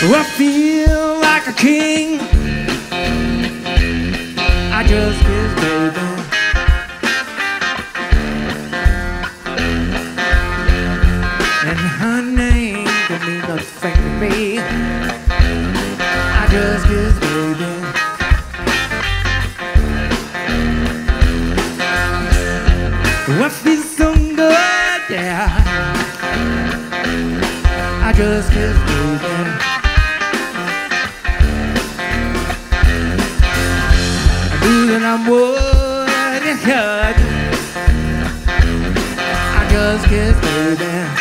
I feel like a king. I just kiss baby. And her name don't mean nothing to me. I just kiss baby. I feel so good, yeah. I just kiss baby. I knew that I wouldn't hurt. I just kiss baby.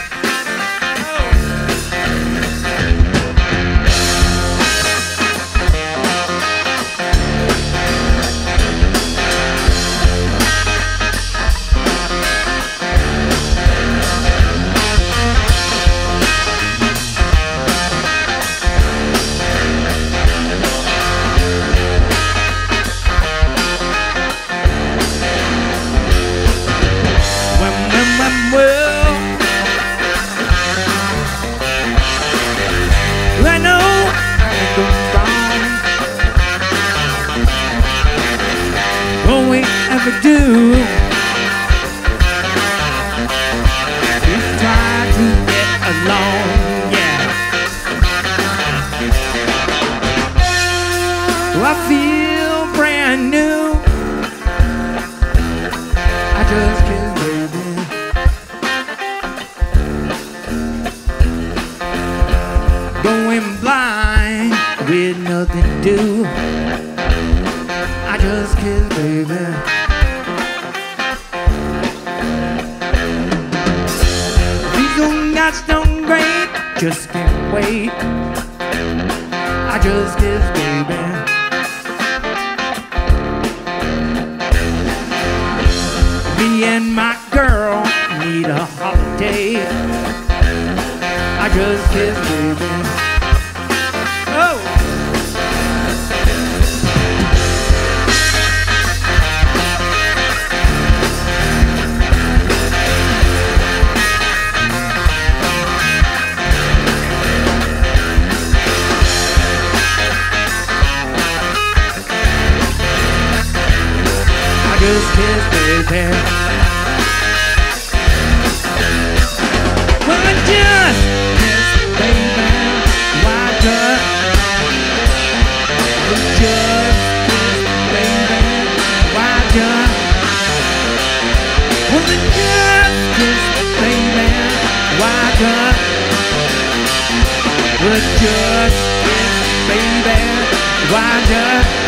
I know I'm going wrong. All we ever do is try to get along, yeah. I feel brand new. I just kiss baby. Going blind with nothing to do. I just kiss baby. These old guys done great, just can't wait. I just kiss baby. Me and my girl need a holiday. I just kiss baby. Oh! I just kiss baby. Well, I just kiss baby. Why just kiss baby? Why just? Well, I just kiss baby. Why just? Well, I just kiss baby. Why just?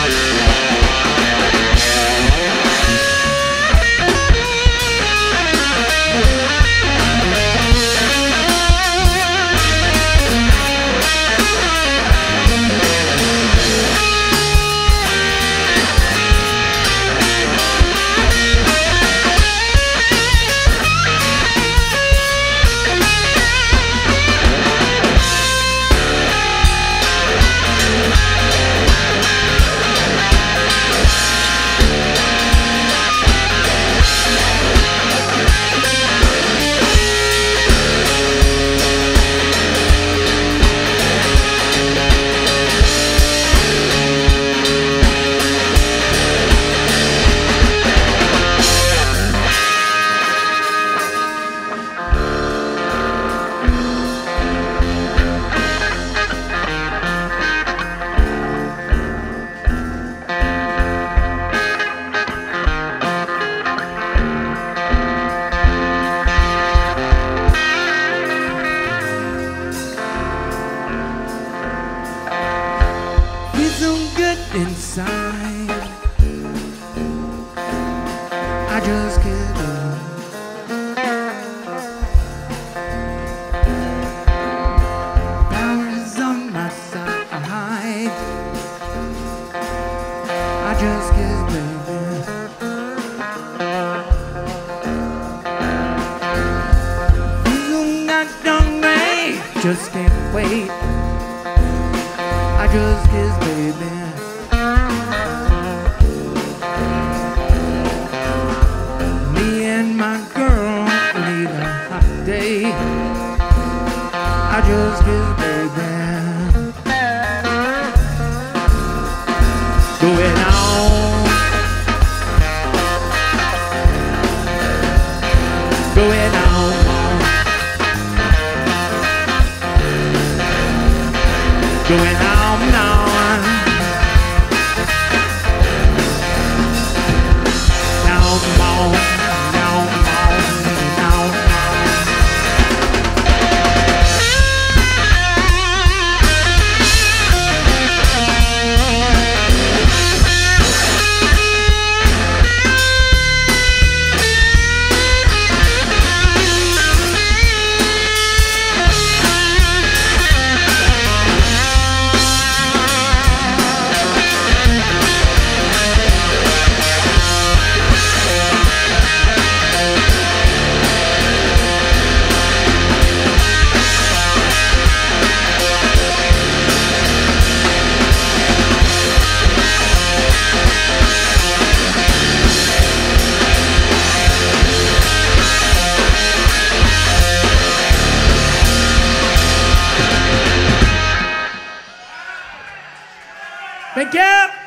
Inside, I just can't do. Power is on my side. I just can't baby. You got done me, just can't wait. I just kiss baby. I just kiss baby. going on. Going on and on. Down, down, down, down, down. Thank you.